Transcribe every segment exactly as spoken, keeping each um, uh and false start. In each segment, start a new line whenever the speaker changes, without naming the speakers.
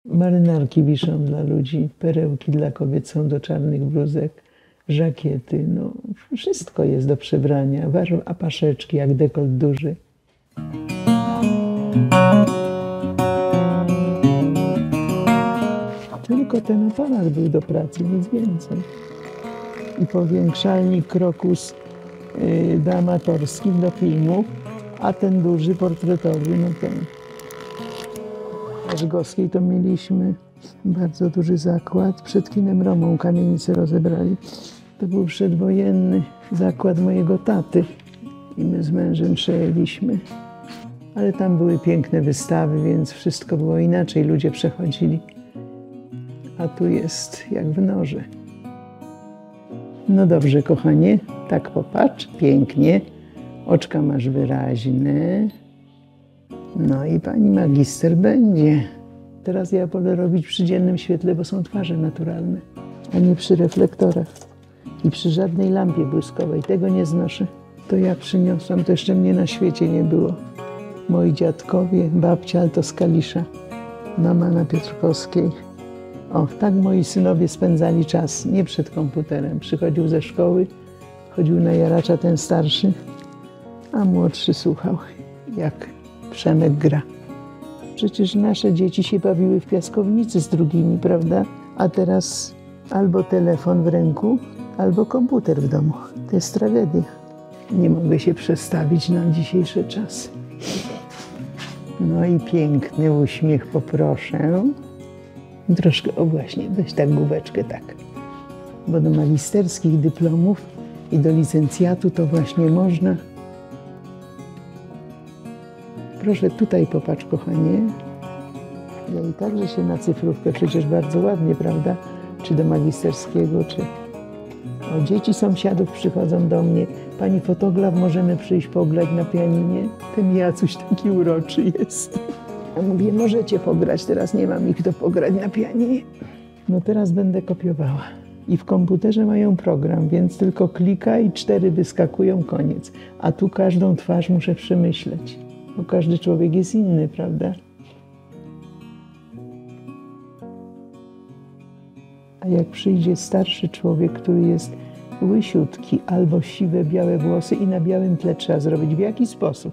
Marynarki wiszą dla ludzi, perełki dla kobiet są do czarnych bluzek, żakiety, no wszystko jest do przebrania, a paszeczki jak dekolt duży. Tylko ten aparat był do pracy, nic więcej. I powiększalnik Krokus yy, do amatorskich, do filmów, a ten duży portretowy, no ten. W Rzgowskiej to mieliśmy bardzo duży zakład. Przed kinem Romą kamienicę rozebrali. To był przedwojenny zakład mojego taty i my z mężem przejęliśmy. Ale tam były piękne wystawy, więc wszystko było inaczej. Ludzie przechodzili. A tu jest jak w norze. No dobrze, kochanie, tak popatrz, pięknie. Oczka masz wyraźne. No i pani magister będzie. Teraz ja wolę robić przy dziennym świetle, bo są twarze naturalne, a nie przy reflektorach. I przy żadnej lampie błyskowej. Tego nie znoszę. To ja przyniosłam, to jeszcze mnie na świecie nie było. Moi dziadkowie, babcia, ale to z Kalisza, mama na Piotrkowskiej. O, tak moi synowie spędzali czas, nie przed komputerem. Przychodził ze szkoły, chodził na jaracza ten starszy, a młodszy słuchał, jak Przemek gra. Przecież nasze dzieci się bawiły w piaskownicy z drugimi, prawda? A teraz albo telefon w ręku, albo komputer w domu. To jest tragedia. Nie mogę się przestawić na dzisiejsze czasy. No i piękny uśmiech poproszę. Troszkę, o właśnie, weź tak główeczkę, tak. Bo do magisterskich dyplomów i do licencjatu to właśnie można. Proszę, tutaj popatrz, kochanie. Ja i także się na cyfrówkę, przecież bardzo ładnie, prawda? Czy do magisterskiego, czy... O, dzieci sąsiadów przychodzą do mnie. Pani fotograf, możemy przyjść pograć na pianinie? Ten Jacuś taki uroczy jest. Ja mówię, możecie pograć, teraz nie mam ich kto pograć na pianinie. No teraz będę kopiowała. I w komputerze mają program, więc tylko klika i cztery wyskakują, koniec. A tu każdą twarz muszę przemyśleć. Bo każdy człowiek jest inny, prawda? A jak przyjdzie starszy człowiek, który jest łysiutki, albo siwe, białe włosy i na białym tle trzeba zrobić, w jaki sposób?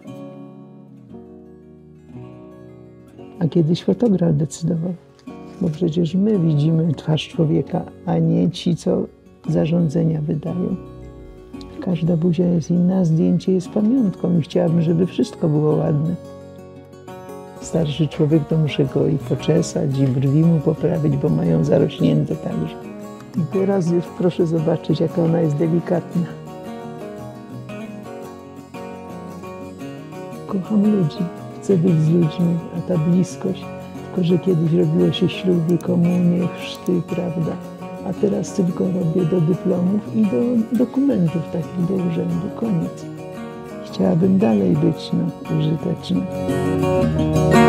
A kiedyś fotograf decydował, bo przecież my widzimy twarz człowieka, a nie ci, co zarządzenia wydają. Każda buzia jest inna, zdjęcie jest pamiątką i chciałabym, żeby wszystko było ładne. Starszy człowiek to muszę go i poczesać, i brwi mu poprawić, bo mają zarośnięte także. I teraz już proszę zobaczyć, jaka ona jest delikatna. Kocham ludzi, chcę być z ludźmi, a ta bliskość, tylko że kiedyś robiło się śluby, komunie, chrzty, prawda? A teraz tylko robię do dyplomów i do dokumentów takich, do urzędu, koniec. Chciałabym dalej być, no, użyteczna.